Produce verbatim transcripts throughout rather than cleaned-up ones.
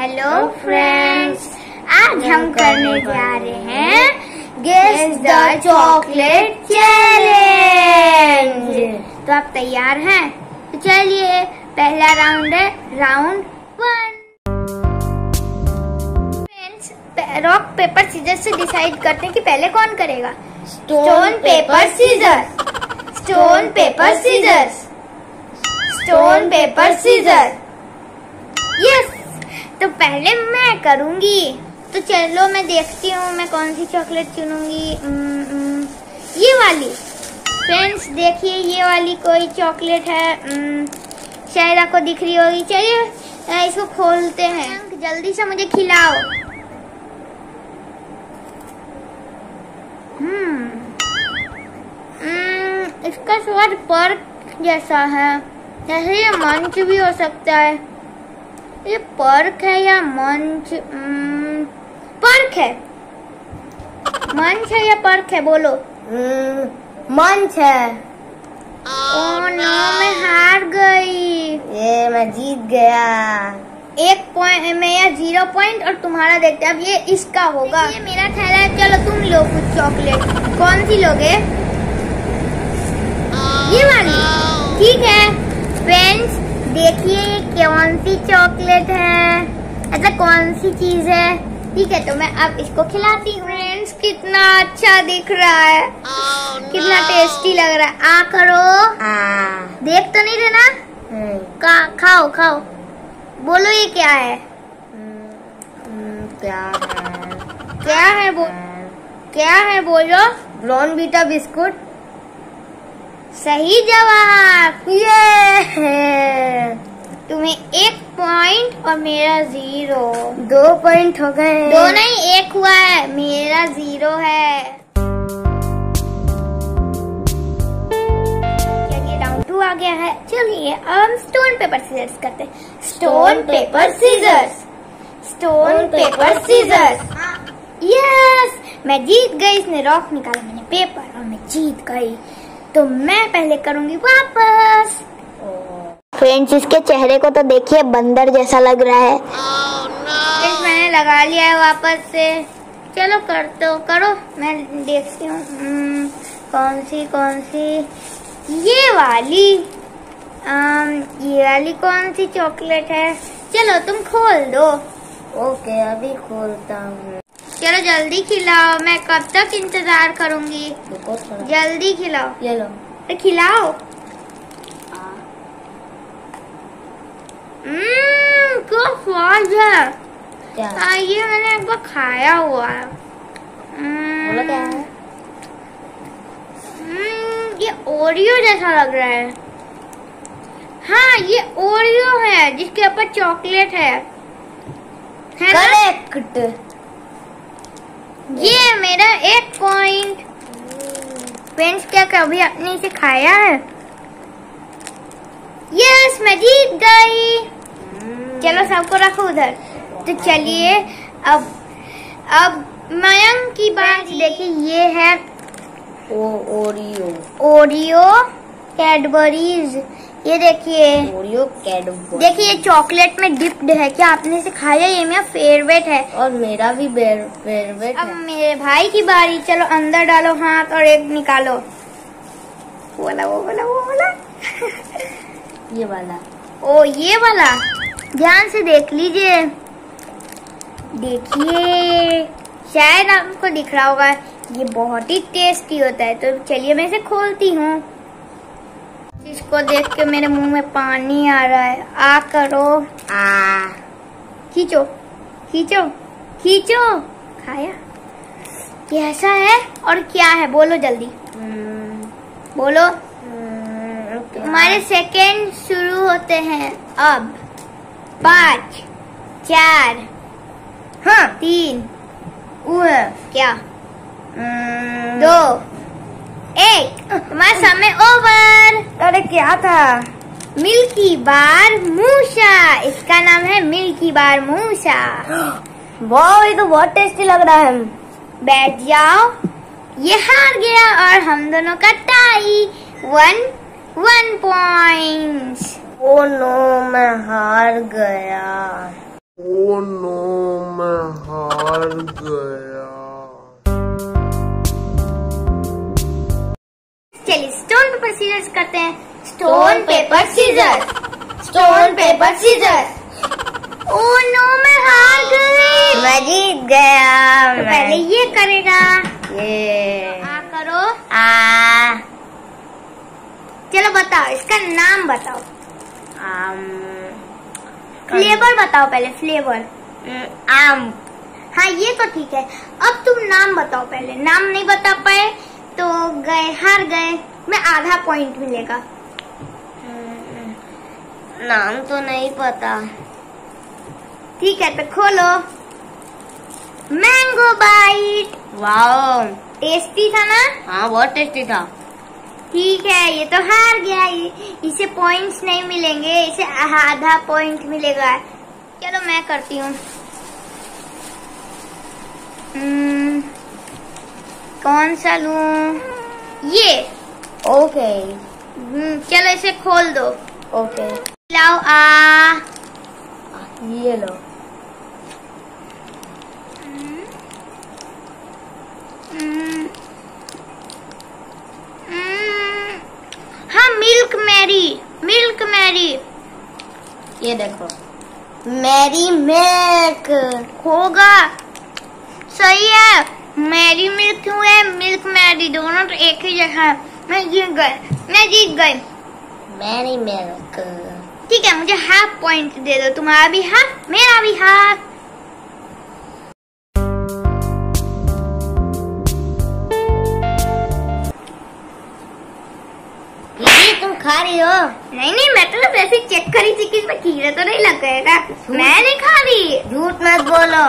Hello friends, आज हम करने जा रहे हैं गेस द चॉकलेट चैलेंज। तो आप तैयार हैं? तो चलिए, पहला राउंड है round one. Friends, rock paper scissor से डिसाइड करते हैं कि पहले कौन करेगा। Stone paper scissor, stone paper scissor, stone paper scissor. Yes, तो पहले मैं करूंगी। तो चलो मैं देखती हूँ मैं कौन सी चॉकलेट चुनूंगी। ये वाली। फ्रेंड्स देखिए, ये वाली कोई चॉकलेट है, शायद आपको दिख रही होगी। चलिए इसको खोलते हैं, जल्दी से मुझे खिलाओ। हम्म इसका स्वाद पर्क जैसा है, जैसे ये मंच भी हो सकता है। ये पर्क है या मंच? पर्क है। मंच है या पर्क है? बोलो। मंच है। ओह नो, मैं हार गई। ये मैं जीत गया। एक पॉइंट मेरा जीरो पॉइंट और तुम्हारा देखते हैं। अब ये इसका होगा। ये मेरा थैला है। चलो तुम लो कुछ चॉकलेट। कौन सी लोगे? ये वाली। ठीक है फ्रेंड्स, देखिए ये कौन सी चॉकलेट है, ऐसा कौन सी चीज है। ठीक है, तो मैं अब इसको खिलाती हूँ। फ्रेंड्स कितना अच्छा दिख रहा है। oh, no. कितना टेस्टी लग रहा है। आ करो। आ, देख तो नहीं रहे ना? का खाओ खाओ। बोलो ये क्या है? क्या है? क्या है वो? क्या है बोलो? Bournvita biscuit. सही जवाब। ये तुम्हें एक पॉइंट और मेरा जीरो। दो पॉइंट हो गए। दो नहीं, एक हुआ है। मेरा जीरो है। चलिए राउंड टू आ गया है। चलिए अब स्टोन पेपर सीजर्स करते हैं। Stone paper scissors, stone paper scissors. Yes, मैं जीत गई। इसने रॉक निकाला, मैंने पेपर, और मैं जीत गई। तो मैं पहले करूंगी वापस। फ्रेंड्स इसके चेहरे को तो देखिए, बंदर जैसा लग रहा है। oh, no. मैंने लगा लिया है वापस से। चलो कर तो करो, मैं देखती हूँ कौन सी कौन सी। ये वाली। आम, ये वाली कौन सी चॉकलेट है? चलो तुम खोल दो। ओके, अभी खोलता हूँ। चलो जल्दी खिलाओ, मैं कब तक इंतजार करूंगी। जल्दी खिलाओ। ये लो। तो खिलाओ। हम्म क्या स्वाद है। क्या? आ, ये मैंने एक बार खाया हुआ है। बोला क्या है? ये ओरियो जैसा लग रहा है। हाँ, ये ओरियो है जिसके ऊपर चॉकलेट है, है ना? करेक्ट। ये मेरा एक पॉइंट। फ्रेंड्स क्या कभी आपने इसे खाया है? यस, मैं जीत गई। चलो सबको रखो उधर। तो चलिए अब अब मयंक की बात। देखिए ये है ओ ओरियो, ओरियो कैडबरीज। ये देखिए ओरियो कैडबरी। देखिए ये चॉकलेट में डिप्ड है। क्या आपने इसे खाया? ये मेरा फेवरेट है और मेरा भी फेवरेट अब है। मेरे भाई की बारी। चलो अंदर डालो हाथ और एक निकालो। वो वाला वो वाला वो वाला ये वाला। ओ ये वाला। ध्यान से देख लीजिए। देखिए शायद आपको दिख रहा होगा। ये बहुत ही टेस्टी होता है। तो चलिए मैं इसे खोलती हूँ। इसको देख के मेरे मुंह में पानी आ रहा है। आ करो। आ खींचो खींचो खींचो। खाया? ये ऐसा है और क्या है? बोलो जल्दी। बोलो। हमारे सेकेंड शुरू होते हैं अब। पाँच, चार, हाँ, तीन, वो है क्या? दो, एक। तुम्हारा समय ओवर। अरे क्या था? मिल्की बार मूसा। इसका नाम है मिल्की बार मूसा। वाह, ये तो बहुत टेस्टी लग रहा है। बैठ जाओ। ये हार गया और हम दोनों का tie. One one point. Oh no, मैं हार गया। ओह नो, मैं हार गया। चलिए स्टोन पेपर सीजर्स करते हैं। Stone paper scissors, stone paper scissors. Oh no, मैं हार गई। मैं जीत गया। तो पहले ये करेगा। ये आ करो। आ चलो बताओ, इसका नाम बताओ। आम फ्लेवर बताओ पहले, फ्लेवर। आम। हाँ ये तो ठीक है। अब तुम नाम बताओ पहले। नाम नहीं बता पाए तो गए, हार गए। मैं आधा पॉइंट मिलेगा। नाम तो नहीं पता। ठीक है तो खोलो। Mango bite. वाओ, टेस्टी था ना? हाँ बहुत टेस्टी था। ठीक है, ये तो हार गया। इसे पॉइंट्स नहीं मिलेंगे, इसे आधा पॉइंट मिलेगा। चलो मैं करती हूँ। हम्म, कौन सा लूं? ये। ओके हम्म, चलो इसे खोल दो। ओके, लाओ। आ ये लो। हम्म, हम्म, हम्म, हाँ मिल्क मैरी, मिल्क मैरी। ये देखो, मैरी मिल्क। होगा, सही है। मैरी मिल्क क्यों है? मिल्क मैरी, दोनों तो एक ही जगह है। मैं जीत गई, मैं जीत गई। Marie milk. ठीक है, मुझे हाफ पॉइंट दे दो। तुम्हारा भी हाफ, मेरा भी हाफ। ये तुम खा रही हो? नहीं नहीं, मैं तो वैसे चेक करी थी कि इसमें कीड़ा तो नहीं लग गएगा। मैं नहीं खा रही। झूठ मत बोलो।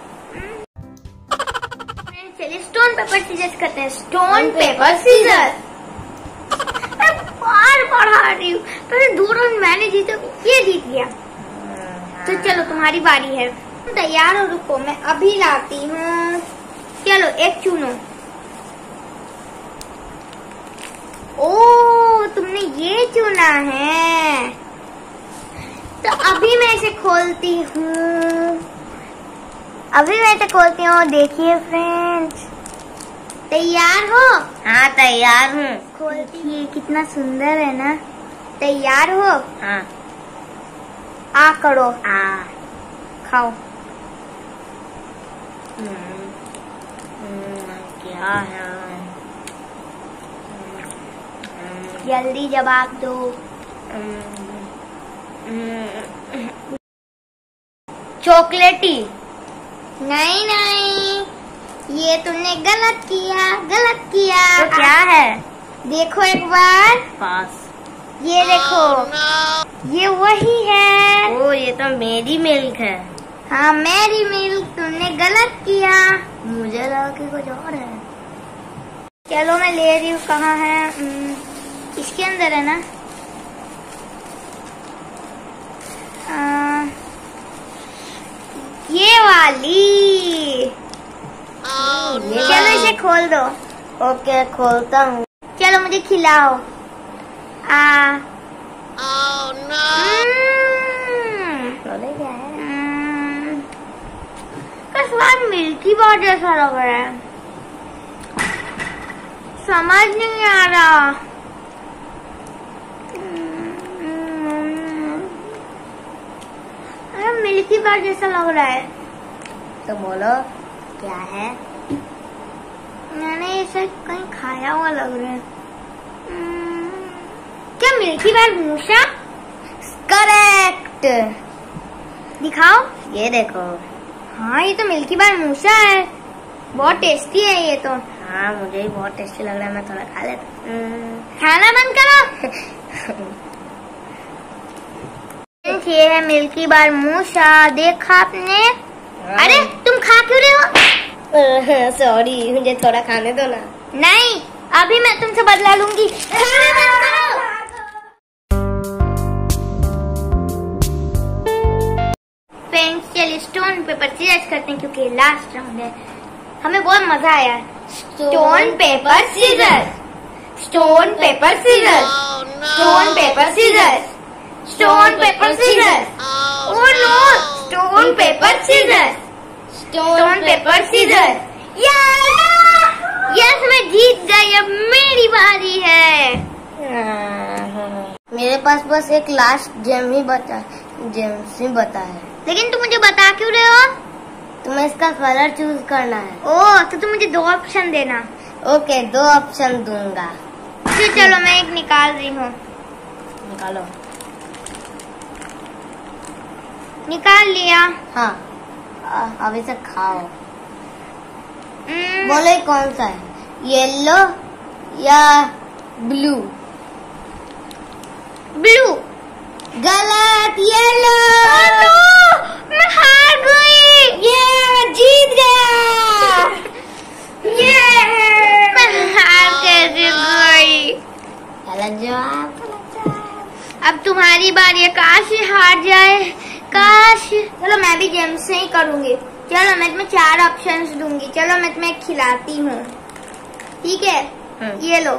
चलिए स्टोन पेपर सीजर्स करते हैं। Stone paper scissors. मैं बार बार हार रही हूँ। पहले दो राउंड मैंने जीता, ये जीत गया। तो चलो तुम्हारी बारी है। तुम तैयार हो? रुको मैं अभी लाती हूँ। चलो एक चुनो। ओ तुमने ये चुना है, तो अभी मैं इसे खोलती हूँ। अभी मैं इसे खोलती हूँ। देखिए फ्रेंड्स, तैयार हो? हाँ तैयार हूँ। खोलती है, कितना सुंदर है ना। तैयार हो? हाँ। आ करो। आ खाओ। हम्म, हम्म, क्या है? जल्दी जवाब दो। चॉकलेटी। नहीं नहीं, ये तुमने गलत किया, गलत किया। तो क्या है? देखो एक बार, पास। ये देखो। ये वही है। ओ ये तो मेरी मिल्क है। हाँ मैरी मिल्क, तुमने गलत किया। मुझे लगा कि कुछ और है। चलो मैं ले रही हूँ। कहाँ है? हम्म, इसके अंदर है ना? आ, ये वाली। चलो इसे खोल दो। ओके खोलता हूँ। चलो मुझे खिलाओ। आ खोले क्या है? हम्म, का स्वाद मिल्की बार जैसा लग रहा है। समझ नहीं आ रहा। अरे मिल्की बार जैसा लग रहा है। तो बोलो क्या है? मैंने इसे कहीं खाया हुआ लग रहा है। हम्म, क्या मिल्की बार मूसा? करेक्ट। दिखाओ। ये देखो। हाँ ये तो मिल्की बार मूसा है। बहुत टेस्टी है ये तो। हाँ मुझे भी बहुत टेस्टी लग रहा है। मैं थोड़ा खा लेता हूँ। खाना बंद करो। ये है मिल्की बार मूसा। देखा आपने? अरे तुम खा क्यों रहे हो? सॉरी, मुझे थोड़ा खाने दो ना। नहीं, अभी मैं तुमसे बदला लूंगी। खाना बंद करो। फ्रेंड्स चलिए स्टोन पेपर सीजर्स करते हैं क्योंकि लास्ट राउंड है। हमें बहुत मजा आया। Stone paper scissors, stone paper scissors, stone paper scissors, stone paper scissors. Oh no, stone paper scissor, stone paper scissor. Yes, मैं जीत गई, अब मेरी बारी है। मेरे पास बस एक लास्ट जेम ही बचा है, जेम्स ही बता है। लेकिन तुम मुझे बता क्यों रहे हो? तुम्हें इसका कलर चूज करना है। ओह, तो तुम मुझे दो ऑप्शन देना। ओके, दो ऑप्शन दूंगा। फिर चलो मैं एक निकाल रही हूँ। निकालो। निकाल लिया। हाँ, आ, अब इसे खाओ। हम्म, बोलो ये कौन सा है, येलो या ब्लू? ब्लू। गलत, येलो। मैं हार गई। ये मैं जीत गया। ये मैं हार कैसे गई? गलत जवाब, गलत जवाब। अब तुम्हारी बारी है। काश ये हार जाए, काश। चलो मैं भी जेम्स से ही करूंगी। चलो मैं तुम्हें चार ऑप्शंस दूंगी। चलो मैं तुम्हें खिलाती हूँ, ठीक है? ये लो।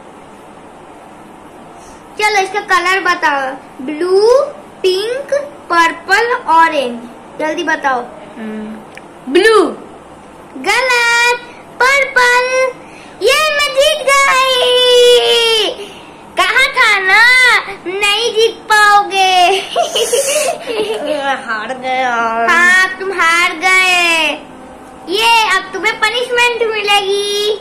चलो इसका कलर बताओ। Blue, pink, purple, orange. जल्दी बताओ। ब्लू। गलत, पर्पल। ये मैं जीत गई। कहा था ना नहीं जीत पाओगे। हार गया। हाँ, तुम हार गए। ये अब तुम्हें पनिशमेंट मिलेगी,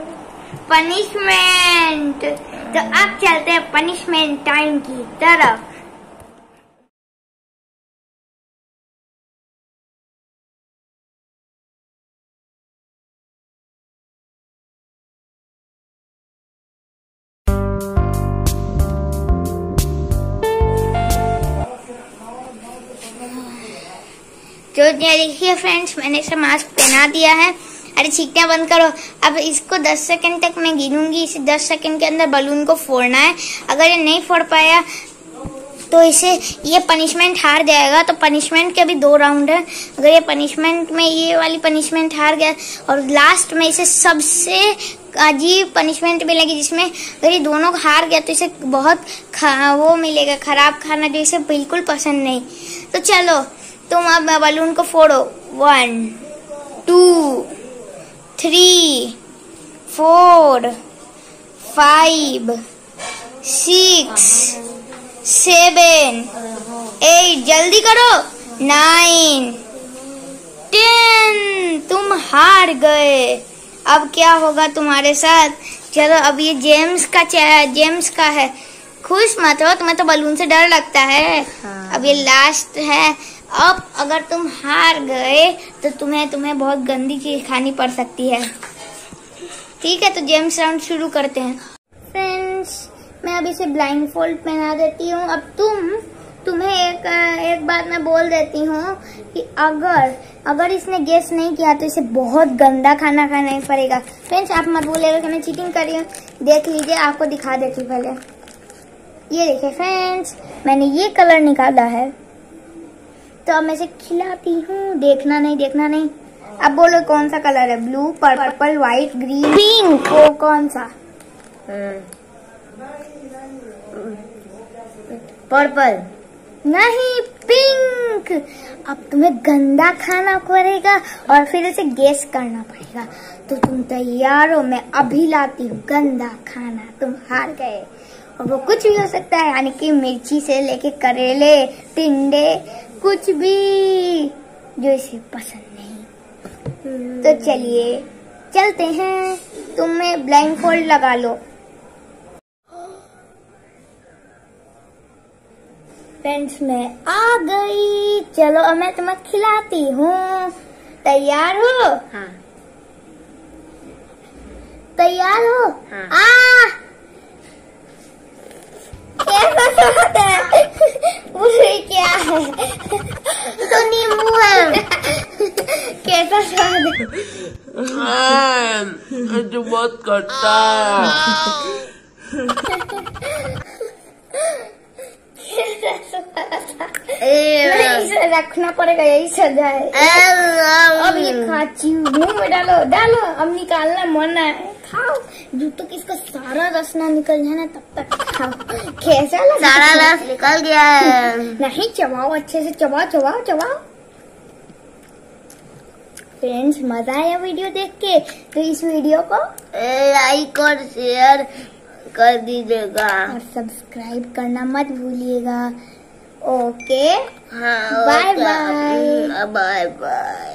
पनिशमेंट। तो अब चलते हैं पनिशमेंट टाइम की तरफ। तो देखिए फ्रेंड्स, मैंने इसे मास्क पहना दिया है। अरे छींकना बंद करो। अब इसको दस सेकंड तक मैं गिनूंगी। इसे दस सेकंड के अंदर बलून को फोड़ना है। अगर ये नहीं फोड़ पाया तो इसे ये पनिशमेंट हार जाएगा। तो पनिशमेंट के भी दो राउंड है। अगर ये पनिशमेंट में ये वाली पनिशमेंट हार गया और लास्ट में इसे सबसे अजीब पनिशमेंट मिलेगी, जिसमें अगर ये दोनों हार गया तो इसे बहुत खा, वो मिलेगा खराब खाना, जो इसे बिल्कुल पसंद नहीं। तो चलो तुम अब बलून को फोड़ो। One, two, three, four, five, six, seven, eight, जल्दी करो, नाइन, टेन। तुम हार गए। अब क्या होगा तुम्हारे साथ? चलो अब ये जेम्स का जेम्स का है। खुश मत हो, तुम्हें तो बलून से डर लगता है। हाँ। अब ये लास्ट है। अब अगर तुम हार गए तो तुम्हें तुम्हें बहुत गंदी चीज खानी पड़ सकती है। ठीक है, तो जेम्स राउंड शुरू करते हैं। फ्रेंड्स, मैं अब इसे ब्लाइंड फोल्ड पहना देती हूँ। अब तुम तुम्हें एक एक बात मैं बोल देती हूँ कि अगर अगर इसने गेस नहीं किया तो इसे बहुत गंदा खाना खाना ही पड़ेगा। फ्रेंड्स, आप मत बोलिएगा कि मैं चीटिंग कर रही हूँ। देख लीजिए, आपको दिखा देती हूँ पहले। ये देखिए फ्रेंड्स, मैंने ये कलर निकाला है। तो अब मैं इसे खिलाती हूँ। देखना नहीं, देखना नहीं। अब बोलो कौन सा कलर है? Blue, purple, white, green, pink. वो कौन सा? पर्पल। नहीं, पिंक। अब तुम्हें गंदा खाना पड़ेगा और फिर इसे गेस करना पड़ेगा। तो तुम तैयार हो? मैं अभी लाती हूँ गंदा खाना। तुम हार गए। और वो कुछ भी हो सकता है, यानी कि मिर्ची से लेके करेले, टिंडे, कुछ भी जो इसे पसंद नहीं। तो चलिए चलते हैं। तुम्हें ब्लाइंड फोल्ड लगा लो। फ्रेंड्स, मैं आ गई। चलो अब मैं तुम्हें खिलाती हूँ। तैयार हो? हाँ। तैयार हो? हाँ। आ कैसा स्वाद है? मुझे क्या है? तो नींबू है। कैसा स्वाद है? जो बहुत खट्टा है। इसे रखना पड़ेगा, यही सजा है। अब ये खाची मुंह में डालो, डालो। अब निकालना मना है। खाओ, जब तक इसका सारा रस ना निकल जाए ना तब तक खाओ। कैसा लगा? सारा रस निकल गया है। नहीं, चबाओ, अच्छे से चबाओ, चबाओ, चबाओ। फ्रेंड्स मजा आया वीडियो देख के तो इस वीडियो को लाइक और शेयर कर दीजिएगा और सब्सक्राइब करना मत भूलिएगा। ओके हाँ बाय बाय बाय बाय।